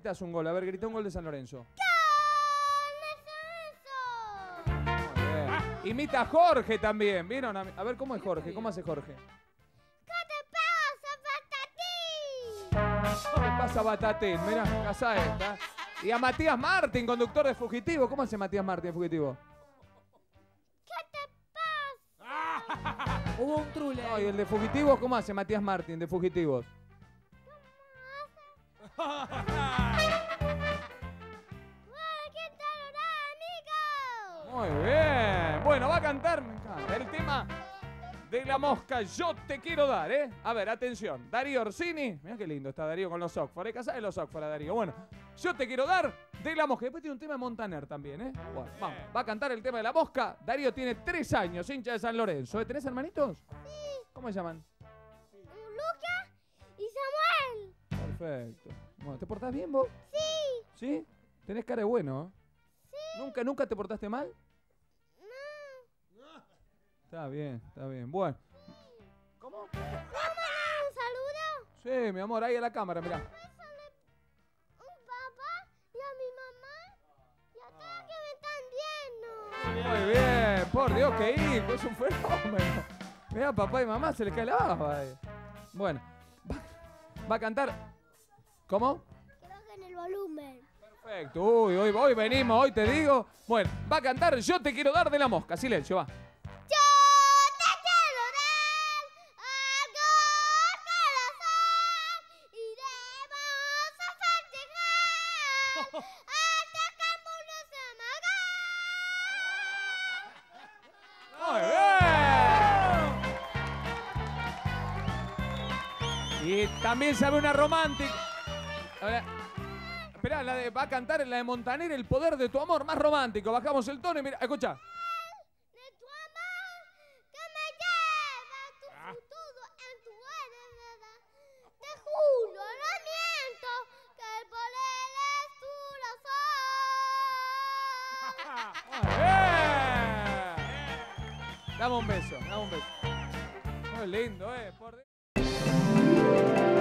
gritas un gol. A ver, grita un gol de San Lorenzo. ¡Gol de San Lorenzo! Muy bien. Imita a Jorge también. ¿Vieron? A ver, ¿cómo es Jorge? ¿Cómo hace Jorge? ¿Qué te pasa, Patatín? ¿Qué pasa, Batatín? Mirá, casa esta. Y a Matías Martín, conductor de Fugitivo. ¿Cómo hace Matías Martín, Fugitivo? ¿Qué te pasa? Hubo un trule. No, y el de Fugitivos, ¿cómo hace Matías Martín, de Fugitivos? ¿Qué tal, amigo? Muy bien. Bueno, va a cantar, me encanta, el tema de la mosca. Yo te quiero dar, ¿eh? A ver, atención. Darío Orsini. Mirá qué lindo está Darío con los Oxford. Hay que de los Oxford a Darío. Bueno, yo te quiero dar de la mosca. Después tiene un tema de Montaner también, ¿eh? Bueno, vamos. Va a cantar el tema de la mosca. Darío tiene 3 años, hincha de San Lorenzo. ¿Tenés hermanitos? Sí. ¿Cómo se llaman? Lucas y Samuel. Perfecto. Bueno, ¿te portás bien vos? Sí. ¿Sí? Tenés cara de bueno, ¿eh? Sí. ¿Nunca te portaste mal? No. Está bien, está bien. Bueno. ¿Cómo? ¿Un saludo? Sí, mi amor, ahí a la cámara, mirá. Un papá y a mi mamá y a todos que me están viendo. Muy bien, por Dios, qué hijo, es un fenómeno. Mirá, papá y mamá, se les cae la baba ahí. Bueno, va a cantar. ¿Cómo? Que bajen el volumen. Perfecto, uy, hoy venimos, hoy te digo. Bueno, va a cantar Yo te quiero dar de la mosca. Silencio, va. Yo te quiero dar algo al corazón y debemos festejar hasta que el mundo se amague. Muy bien. Y también sabe una romántica. Esperá, va a cantar en la de Montaner, El poder de tu amor, más romántico. Bajamos el tono y mira, escucha. De tu amor que me lleva tu futuro en tu heredad. Te juro, no miento, que el poder es tu razón. Muy bien. Dame un beso, dame un beso. Muy lindo, por Dios.